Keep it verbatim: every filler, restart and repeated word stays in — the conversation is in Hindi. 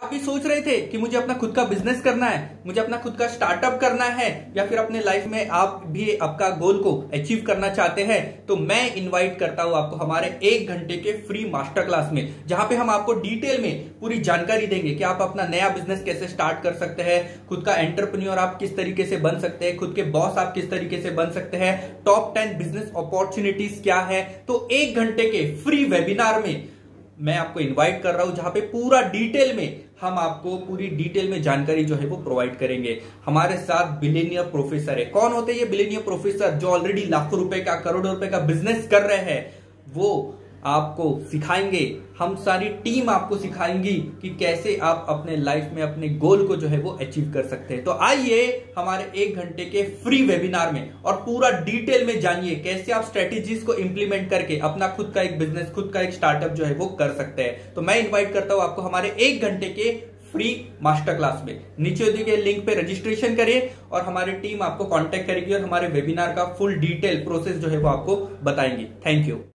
अभी सोच रहे थे कि मुझे अपना खुद का बिजनेस करना है, मुझे अपना खुद का स्टार्टअप करना है, या फिर अपने लाइफ में आप भी आपका गोल को अचीव करना चाहते हैं, तो मैं इनवाइट करता हूं आपको हमारे एक घंटे के फ्री मास्टर क्लास में, जहां पे हम आपको डिटेल में पूरी जानकारी देंगे कि आप अपना नया बिजनेस कैसे स्टार्ट कर सकते हैं, खुद का एंटरप्रेन्योर आप किस तरीके से बन सकते हैं, खुद के बॉस आप किस तरीके से बन सकते हैं, टॉप टेन बिजनेस अपॉर्चुनिटीज क्या है। तो एक घंटे के फ्री वेबिनार में मैं आपको इनवाइट कर रहा हूं, जहां पे पूरा डिटेल में हम आपको पूरी डिटेल में जानकारी जो है वो प्रोवाइड करेंगे। हमारे साथ बिलियनियर प्रोफेसर है। कौन होते हैं ये बिलियनियर प्रोफेसर? जो ऑलरेडी लाखों रुपए का, करोड़ों रुपए का बिजनेस कर रहे हैं, वो आपको सिखाएंगे। हम सारी टीम आपको सिखाएंगी कि कैसे आप अपने लाइफ में अपने गोल को जो है वो अचीव कर सकते हैं। तो आइए हमारे एक घंटे के फ्री वेबिनार में और पूरा डिटेल में जानिए कैसे आप स्ट्रेटेजीज को इंप्लीमेंट करके अपना खुद का एक बिजनेस, खुद का एक स्टार्टअप जो है वो कर सकते हैं। तो मैं इन्वाइट करता हूं आपको हमारे एक घंटे के फ्री मास्टर क्लास में। नीचे दिए गए लिंक पे रजिस्ट्रेशन करिए और हमारी टीम आपको कांटेक्ट करेगी और हमारे वेबिनार का फुल डिटेल प्रोसेस जो है वो आपको बताएंगी। Thank you.